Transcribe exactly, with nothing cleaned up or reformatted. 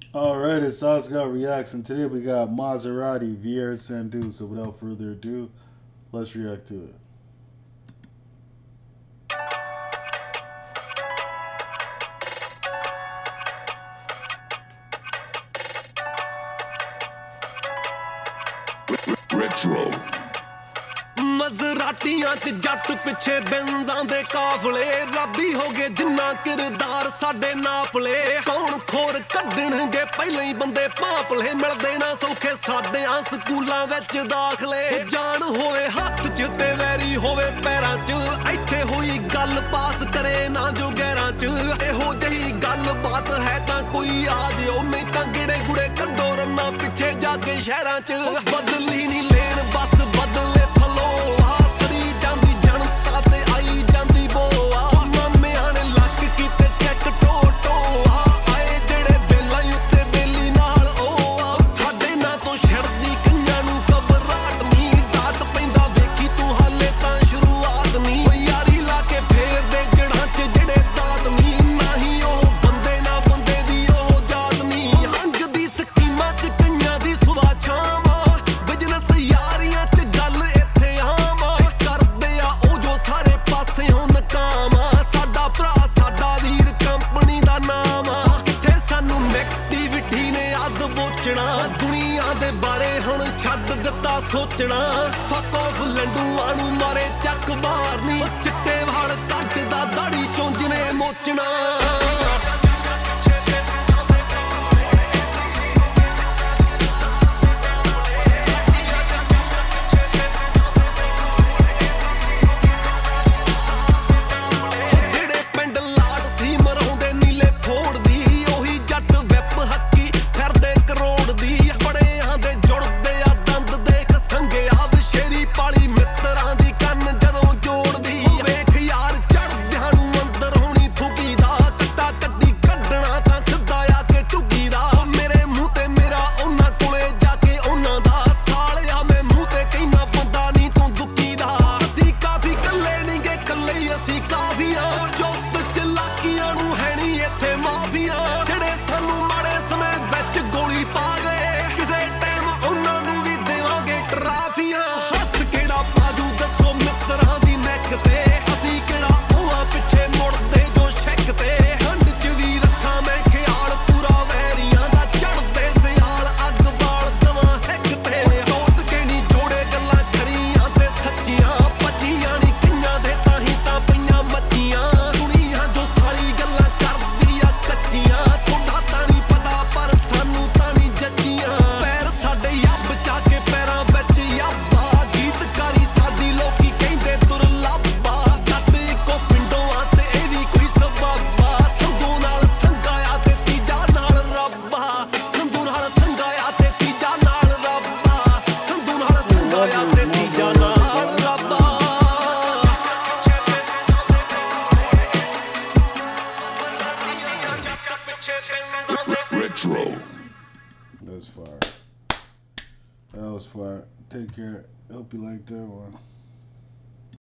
Alright, it's Oscar Reacts, and today we got Maserati Viera Sandu. So without further ado, let's react to it. Retro ਮਜ਼ਰਾਟੀਆਂ ਚ ਜੱਟ ਪਿੱਛੇ ਬੈਂਜ਼ਾਂ ਦੇ ਕਾਫਲੇ ਰੱਬੀ ਹੋ ਗਏ ਜਿੰਨਾ ਕਿਰਦਾਰ ਸਾਡੇ ਨਾਪਲੇ ਕੌਣ ਖੋਰ ਕੱਢਣਗੇ ਪਹਿਲਾਂ ਹੀ ਬੰਦੇ ਭਾਂਪਲੇ ਮਿਲਦੇ ਨਾ ਸੌਖੇ ਸਾਡੇ ਆ ਸਕੂਲਾਂ ਵਿੱਚ ਦਾਖਲੇ ਜਾਣ ਹੋਵੇ ਹੱਥ ਚ ਤੇ ਵੈਰੀ ਹੋਵੇ ਪੈਰਾਂ ਚ ਇੱਥੇ ਹੋਈ ਗੱਲ ਪਾਸ ਕਰੇ ਨਾ ਜੋ ਗੈਰਾਂ ਚ ਇਹੋ ਜਿਹੀ ਗੱਲ ਬਾਤ ਹੈ ਤਾਂ ਕੋਈ ਆ ਜਿਓ ਨਹੀਂ ਤਾਂ ਗਿੜੇ ਗੁੜੇ ਕੱਢੋ ਰੰਨਾ ਪਿੱਛੇ ਜਾ ਕੇ ਸ਼ਹਿਰਾਂ ਚ ਬਦਲੀ ਨਹੀਂ ਲੈਣ ਬਸ ਬਦਲੇ ਦੁਨੀਆ ਦੇ ਬਾਰੇ ਹੁਣ ਛੱਡ ਦਿੱਤਾ ਸੋਚਣਾ ਫੱਕ ਆਫ ਲੰਡੂਆਂ ਨੂੰ ਮਾਰੇ ਚੱਕ ਬਾਹਰ ਨਹੀਂ ਚਿੱਟੇ ਵਾਲ ਕੱਟਦਾ ਦਾੜੀ ਚੋਂ ਜਿਵੇਂ ਮੋਚਣਾ Retro. That's fire. That was fire. Take care. Hope you like that one.